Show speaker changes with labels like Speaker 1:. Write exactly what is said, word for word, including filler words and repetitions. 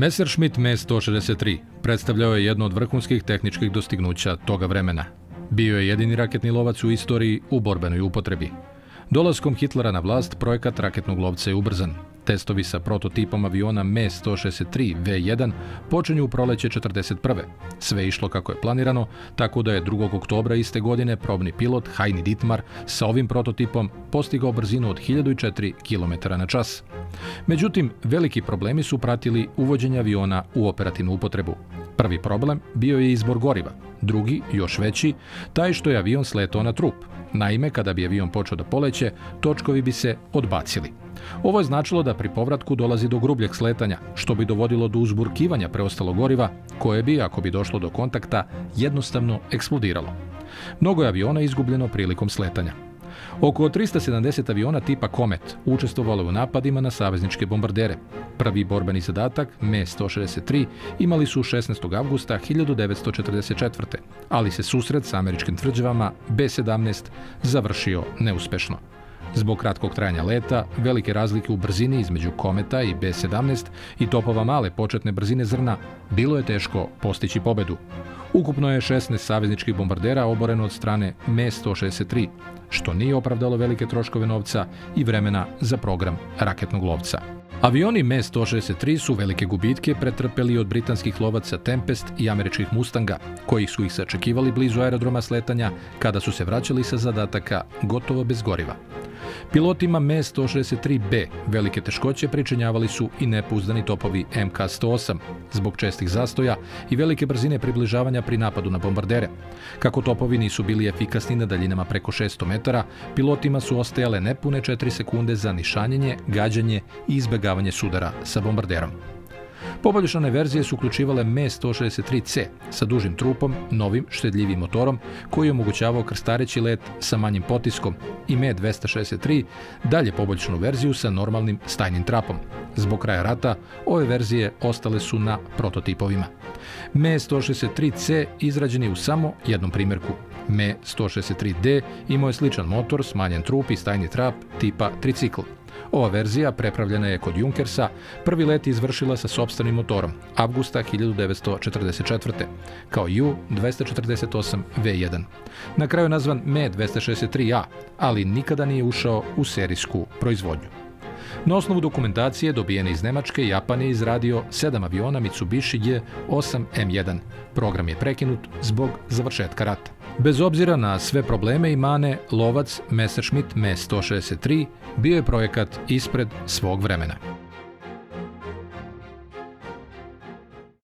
Speaker 1: Messerschmitt M sto šezdeset tri predstavljao je jedno od vrhunskih tehničkih dostignuća toga vremena. Bio je jedini raketni lovac u istoriji u borbenoj upotrebi. Dolaskom Hitlera na vlast, projekat raketnog lovca je ubrzan. Testovi sa prototipom aviona M sto šezdeset tri V jedan počinju u proleće četrdeset prve. Sve je išlo kako je planirano, tako da je drugog oktobra iste godine probni pilot Heini Dittmar sa ovim prototipom postigao brzinu od hiljadu četiri kilometara na čas. Međutim, veliki problemi su pratili uvođenje aviona u operativnu upotrebu. Prvi problem bio je izbor goriva, drugi, još veći, taj što je avion sletao na trup. Naime, kada bi avion počeo da poleće, točkovi bi se odbacili. Ovo je značilo da pri povratku dolazi do grubljeg sletanja, što bi dovodilo do uzburkivanja preostalog goriva, koje bi, ako bi došlo do kontakta, jednostavno eksplodiralo. Mnogo je aviona izgubljeno prilikom sletanja. Oko trista sedamdeset aviona tipa Comet učestvovalo je u napadima na savezničke bombardere. Prvi borbeni zadatak, M sto šezdeset tri, imali su šesnaestog avgusta hiljadu devetsto četrdeset četvrte. ali se susret sa američkim tvrđavama B sedamnaest završio neuspešno. Zbog kratkog trajanja leta, velike razlike u brzini između Cometa i B sedamnaest i topova male početne brzine zrna, bilo je teško postići pobedu. Ukupno je šesnaest savezničkih bombardera oboreno od strane M sto šezdeset tri, što nije opravdalo velike troškove novca i vremena za program raketnog lovca. Avioni M sto šezdeset tri su velike gubitke pretrpeli od britanskih lovaca Tempest i američkih Mustanga, koji su ih sačekivali blizu aerodroma sletanja kada su se vraćali sa zadataka gotovo bez goriva. Pilotima M sto šezdeset tri B velike teškoće pričinjavali su i nepouzdani topovi M K sto osam, zbog čestih zastoja i velike brzine približavanja pri napadu na bombardere. Kako topovi nisu bili efikasni na daljinama preko šesto metara, pilotima su ostajale nepune četiri sekunde za nišanjenje, gađanje i izbjegavanje sudara sa bombarderom. Poboljšane verzije su uključivale M sto šezdeset tri C sa dužim trupom, novim, štedljivim motorom koji je omogućavao krstareći let sa manjim potiskom i M dvesta šezdeset tri dalje poboljšanu verziju sa normalnim stajnim trapom. Zbog kraja rata ove verzije ostale su na prototipovima. M sto šezdeset tri C izrađen je u samo jednom primjerku. M sto šezdeset tri D imao je sličan motor, smanjen trup i stajni trap tipa tricikl. Ova verzija prepravljena je kod Junkersa, prvi let izvršila sa sopstvenim motorom, avgusta hiljadu devetsto četrdeset četvrte. kao U dvesta četrdeset osam V jedan. Na kraju nazvan M dvesta šezdeset tri A, ali nikada nije ušao u serijsku proizvodnju. Na osnovu dokumentacije dobijene iz Nemačke, Japan je izradio sedam aviona Mitsubishi J osam M jedan. Program je prekinut zbog završetka rata. Bez obzira na sve probleme i mane, lovac Messerschmitt M sto šezdeset tri bio je projekat ispred svog vremena.